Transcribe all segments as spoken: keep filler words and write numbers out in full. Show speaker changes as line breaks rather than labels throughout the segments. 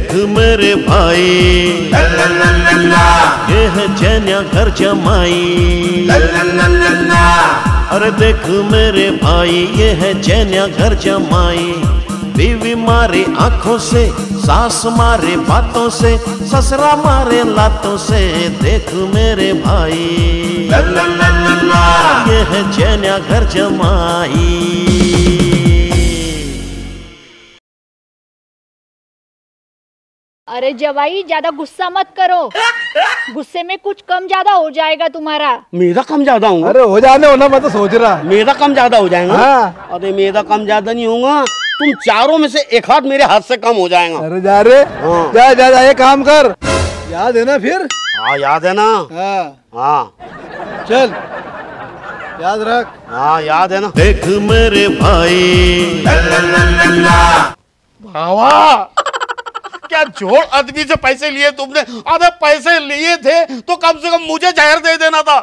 देख मेरे भाई ये है जैन्या घर जमाई। अरे देख मेरे भाई ये है जैन्या घर जमाई। बीवी मारे आंखों से, सास मारे बातों से, ससुरा मारे लातों से। देख मेरे भाई ये है जैन्या घर जमाई।
अरे जवाई ज्यादा गुस्सा मत करो, गुस्से में कुछ कम ज्यादा हो जाएगा तुम्हारा।
मेरा कम ज्यादा होगा?
अरे हो जाने होना, मैं तो सोच रहा
मेरा कम ज्यादा हो जाएगा।
हाँ।
अरे मेरा कम ज्यादा नहीं होगा, तुम चारों में से एक हाथ मेरे हाथ से कम हो जाएगा।
अरे जा रे हाँ। जा जा जा, ये काम कर, याद है ना फिर?
हाँ याद है ना।
हाँ
हाँ
चल याद रख।
हाँ याद है ना।
देख मेरे भाई
भावा क्या जोड़ आदमी से पैसे लिए तुमने? अरे पैसे लिए थे तो कम से कम मुझे जहर दे देना था।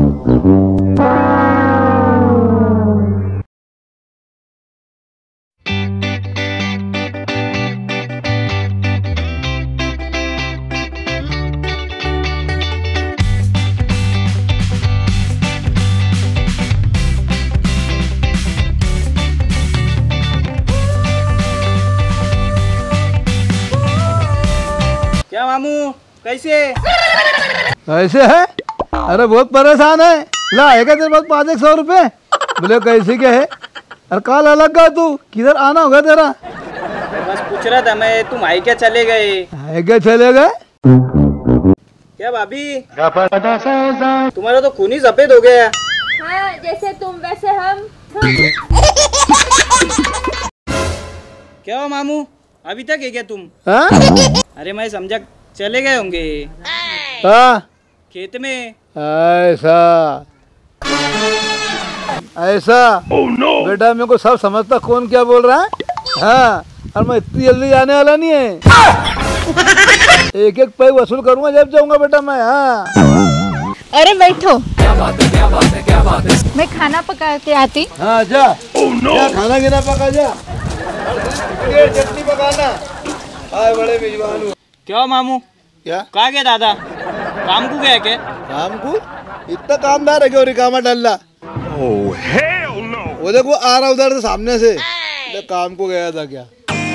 क्या मामू कैसे?
कैसे है? अरे बहुत परेशान है। ला है क्या तेरे पास पाँच एक सौ रुपए? बोले कैसे क्या है? अरे काल अलग का तू किधर आना होगा तेरा?
बस पूछ रहा था मैं, तुम आई क्या चले गए?
है क्या चले गए?
क्या भाभी तुम्हारा तो खून ही सफेद हो गया।
हाँ, जैसे तुम वैसे हम।
क्या मामू अभी तक है क्या तुम?
हाँ?
अरे मैं समझा चले गए होंगे
हाँ?
खेत में।
ऐसा ऐसा oh, no. बेटा मेरे को सब समझता कौन क्या बोल रहा है। हाँ, और मैं इतनी जल्दी जाने वाला नहीं है। एक एक पैसे वसूल करूंगा जब जाऊंगा बेटा मैं। हाँ
अरे बैठो, क्या बात है, क्या बात है, क्या बात है। मैं खाना पका के आती।
हाँ जा oh, no. जा खाना गिना पका जा, चटनी पकाना। आए बड़े मेजबान हूँ।
क्या मामू
क्या
कहा गया दादा? काम को गया क्या?
काम को? इतना कामदार है क्यों रिकामा डल्ला?
oh, hell no.
वो देखो आ रहा उधर से सामने से। hey. काम को गया था क्या?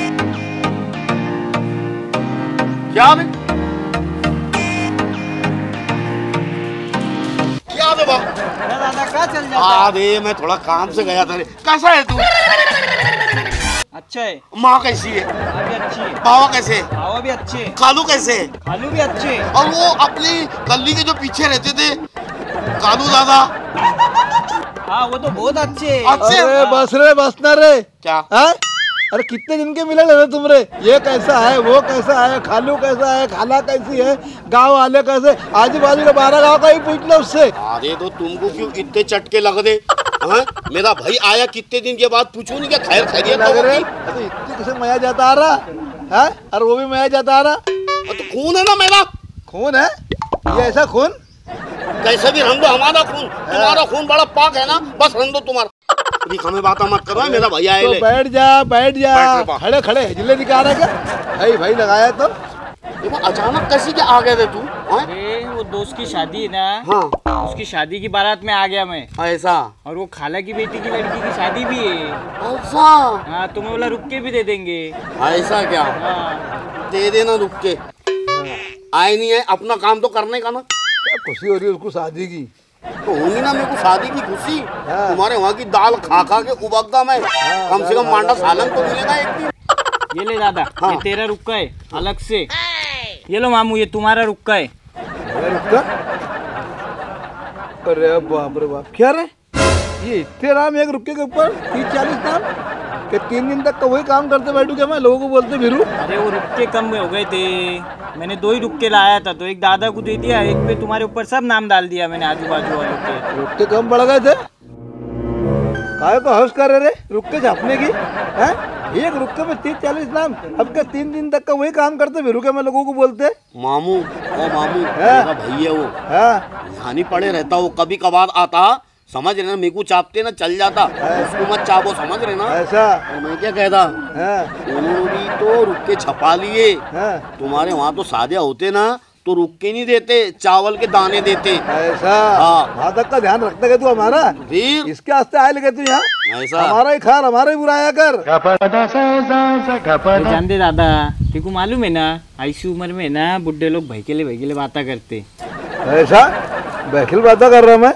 क्या बे? क्या दबा?
दादा कहाँ चल जाता?
अरे मैं थोड़ा काम से गया था रे। कैसा है तू?
अच्छा है।
माँ कैसी है?
माँ भी अच्छी है।
बाबा कैसे?
बाबा भी अच्छे है।
कालू कैसे?
खालू भी अच्छे है।
और वो अपनी गली के जो पीछे रहते थे कालू दादा?
हाँ वो तो बहुत अच्छे है।
अच्छे?
अरे बस रे बस ना रे।
क्या?
है? अरे कितने दिन के मिले रहे तुम रे? ये कैसा है, वो कैसा है, खालू कैसा है, खाला कैसी है, गांव वाले कैसे? आजू बाजू के बारह गांव का ही पूछ लो उससे। अरे
तो तुमको क्यों इतने चटके लग दे? हाँ? मेरा भाई आया कितने दिन के बाद, पूछू नहीं क्या खैर खैरियत लग रही? अरे
इतनी किसे मया जाता आ रहा है? और वो भी मया जाता आ रहा।
तो खून है ना मेरा।
खून है? ये ऐसा खून?
कैसे भी रंग दो हमारा खून, तुम्हारा खून बड़ा पाक है ना, बस रंग दो तुम्हारा। हमें बात मत करो, मेरा भैया है।
तो बैठ जा बैठ जा, खड़े खड़े हिजले निकाल रहा क्या? भाई भाई लगाया तो
देखो अचानक कैसे क्या आ गए थे तू?
अरे वो दोस्त की शादी है ना।
हाँ
उसकी शादी की बारात में आ गया मैं।
ऐसा?
और वो खाला की बेटी की लड़की की शादी भी है।
ऐसा?
हाँ तुम्हें बोला रुक के भी दे देंगे।
ऐसा क्या?
हाँ
दे देना रुक के। आए नहीं है, अपना काम तो करने का ना।
क्या खुशी हो रही है उसको शादी की?
तो होगी ना मेरे को शादी की खुशी। तुम्हारे वहाँ की दाल खा खा के उबकता मैं। कम से कम मांडा सालन तो मिलेगा एक दिन।
ये ले दादा। हाँ। ये तेरा रुक्का है अलग से। ये लो मामू, ये तुम्हारा रुक्का है।
रुक्का? अरे बाप रे बाप, क्या रे ये इतने राम एक रुक्के के ऊपर? तीस चालीस नाम कि तीन दिन तक का वही काम करते बैठू क्या मैं? लोगों को बोलते फिरू।
अरे वो रुक्के कम हो गए थे, मैंने दो ही रुक्के लाया था, तो एक दादा को दे दिया, एक पे तुम्हारे ऊपर सब नाम डाल दिया मैंने आजू बाजू वालों के।
रुक्के कम पड़ गए थे? काहे को हौस कर रहे रुक्के छापने की? है एक रुक्के में तीस चालीस नाम, अब क्या तीन दिन तक का वही काम करते फिर क्या मैं लोगों को बोलते?
मामू ओ मामू मेरा भैया वो यहाँ नहीं पड़े रहता, वो कभी कभार आता समझ रहे ना, मेरे को चापते ना चल जाता, उसको मत चापो, समझ रहे ना।
ऐसा
और मैं क्या कहता,
हाँ
उन्होंने भी तो रुक के छपा लिए,
हाँ
तुम्हारे वहाँ तो सादिया होते ना तो रुक के नहीं देते, चावल के दाने देते।
ऐसा
हाँ।
वहाँ तक का ध्यान रखते क्या तू हमारा?
फिर
इसके वास्ते आए लगे तू यहाँ?
ऐसा
हमारा ही खा हमारा ही बुराया कर।
ये जान दे दादा, तेरे को मालूम है ना, ऐसी उम्र में ना बुढ़े लोग भैकेले भैकेले बाता करते।
ऐसा बैखिल बातें कर रहा मैं?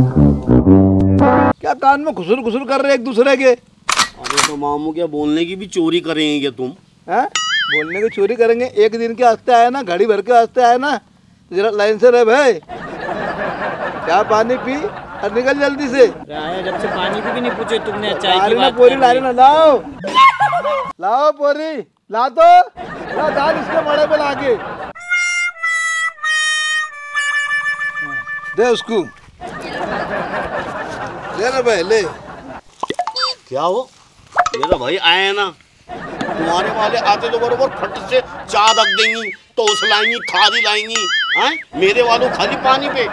क्या कान में खुसुर खुसुर कर रहे एक दूसरे के?
अरे तो मामू क्या बोलने की भी चोरी करेंगे क्या तुम?
हैं? बोलने की चोरी करेंगे? एक दिन के वास्ते आए ना, घड़ी भर के वास्ते आए ना, तो जरा लाइन से रह भाई। क्या पानी पी और निकल जल्दी से।
आया जब से पानी को भी नहीं पूछे तुमने, चाय की
लारी ना
बात
पोरी
कर
लारी
दी।
ना लाओ लाओ पोरी ला तो ला दाल इसके बड़े पे लाके दे उसको, ले ना भाई ले।
क्या हो मेरा भाई आए ना, तुम्हारे वाले आते तो बरोबर फट से चाय रख देंगी, टोस लाएंगी, खादी लाएंगी, हैं? मेरे वालों खाली पानी पे,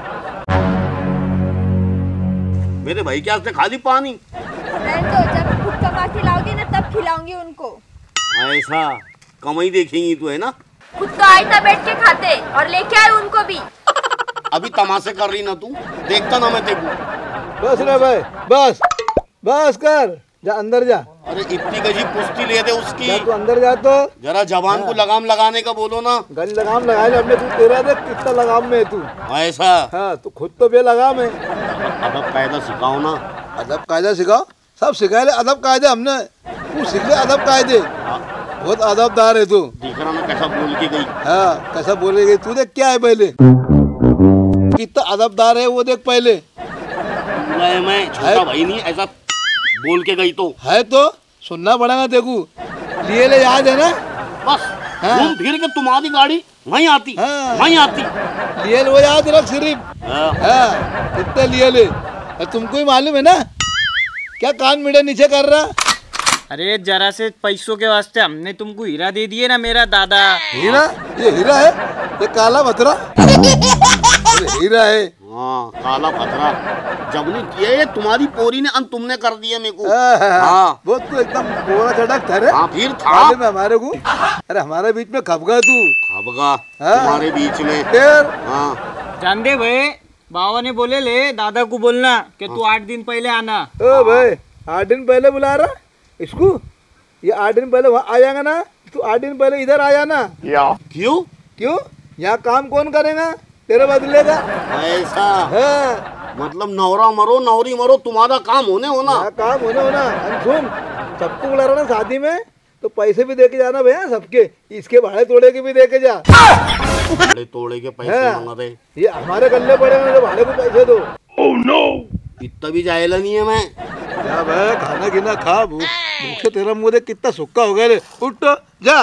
मेरे भाई क्या से खाली पानी।
नहीं तो जब खुद कमा खिलाओगी ना तब खिलाऊंगी उनको।
ऐसा कमाई देखेंगी तू, है ना?
खुद तो आई था बैठ के खाते और लेके आए उनको भी।
अभी तमाशे कर रही ना तू, देखता ना मैं तेरे को।
बस रे भाई बस बस कर, जा अंदर जा।
अरे इतनी गजी पुश्ती ले दे उसकी,
जा तू अंदर जा तो।
जरा जबान को लगाम लगाने का बोलो ना।
गल लगाम लगा ले हमने, तू तेरा देख कितना लगाम में है तू।
ऐसा
हाँ तू खुद तो बे लगाम है।
अदब कायदा सिखाओ ना।
अदब कायदा सिखाओ, सब सिखाए ले अदब कायदे हमने, तू सीख ले अदब कायदे। बहुत अदबदार है तू।
देख रहा ना कैसा बोल के गई।
हाँ कैसा बोले गई तू, देख क्या है पहले कितना अदबदार है वो, देख पहले
मैं मैं छोटा भाई नहीं, ऐसा बोल के गई तो
है तो सुनना पड़ेगा देखू। लिए ले याद है ना?
बस
हाँ।
घूम फिर के तुम्हारी गाड़ी वहीं आती,
हाँ।
वहीं आती।
लिए वो याद रख सिर्फ।
हाँ।
हाँ कितने लिए ले, और तुमको ही मालूम है ना क्या कान मेरे नीचे कर रहा।
अरे जरा से पैसों के वास्ते हमने तुमको हीरा दे दिए ना मेरा दादा।
हीरा? ये हीरा है? ये काला पथरा हीरा है।
हाँ काला पथरा जब ने किया ये तुम्हारी पोरी ने अन तुमने कर दिया मेरे को।
हाँ
हाँ
वो तो एकदम बोरा चटक था रे।
हाँ फिर था
काले में हमारे को, अरे हमारे बीच में खप गया तू।
खबगा
हाँ।
तुम्हारे बीच में।
फिर
हाँ
जान दे भाई, बाबा ने बोले ले दादा को बोलना कि तू आठ दिन पहले आना।
ओ भाई आठ दिन पहले बुला रहा इसको, ये आठ दिन पहले वहाँ आ जाएगा ना, तू आठ दिन पहले इधर आ जाना।
क्यों?
क्यों? यहाँ काम कौन करेगा तेरे बदले का?
ऐसा
हाँ
मतलब नौरा मरो नौरी मरो तुम्हारा काम होने होना।
यहाँ काम होने होना। अरे सुन, सबको बुला रहा ना शादी में तो पैसे भी दे के जाना भैया सबके, इसके भाड़े तोड़े के भी दे के जा।
भाड़े तोड़े के पैसे
हाँ।
मांग रहे,
ये हमारे गले पड़ेगा तो भाड़े को पैसे दो।
इतना भी जायला नहीं है मैं।
जा भाई खाना गिना खा, भूख भूख से तेरा मुंह देख कितना सूखा हो गया रे। उठ तो जा,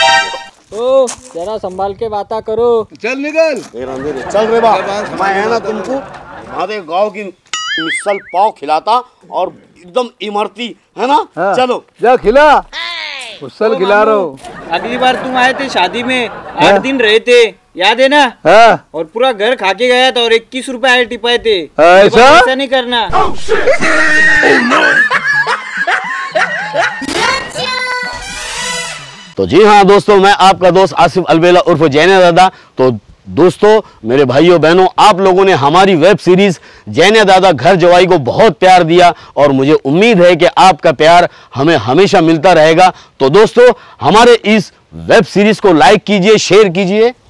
ओ जरा संभाल के बाता करो।
चल निकल।
तेरा अंदर चल रे बा, मैं है ना तुमको हमारे गांव की मिसल पाव खिलाता और एकदम इमरती है ना।
हाँ।
चलो
जा खिला, उसल खिला रहा हूँ।
अगली बार तुम आए थे शादी में, आठ दिन रहे थे, याद है ना?
हाँ
और पूरा घर खा के गया था और इक्कीस रुपए आए टिपाए थे।
ऐसा?
ऐसा नहीं करना।
तो जी हाँ दोस्तों, मैं आपका दोस्त आसिफ अलबेला उर्फ जैनिया दादा। तो दोस्तों मेरे भाइयों बहनों, आप लोगों ने हमारी वेब सीरीज जैनिया दादा घर जवाई को बहुत प्यार दिया और मुझे उम्मीद है कि आपका प्यार हमें हमेशा मिलता रहेगा। तो दोस्तों हमारे इस वेब सीरीज को लाइक कीजिए, शेयर कीजिए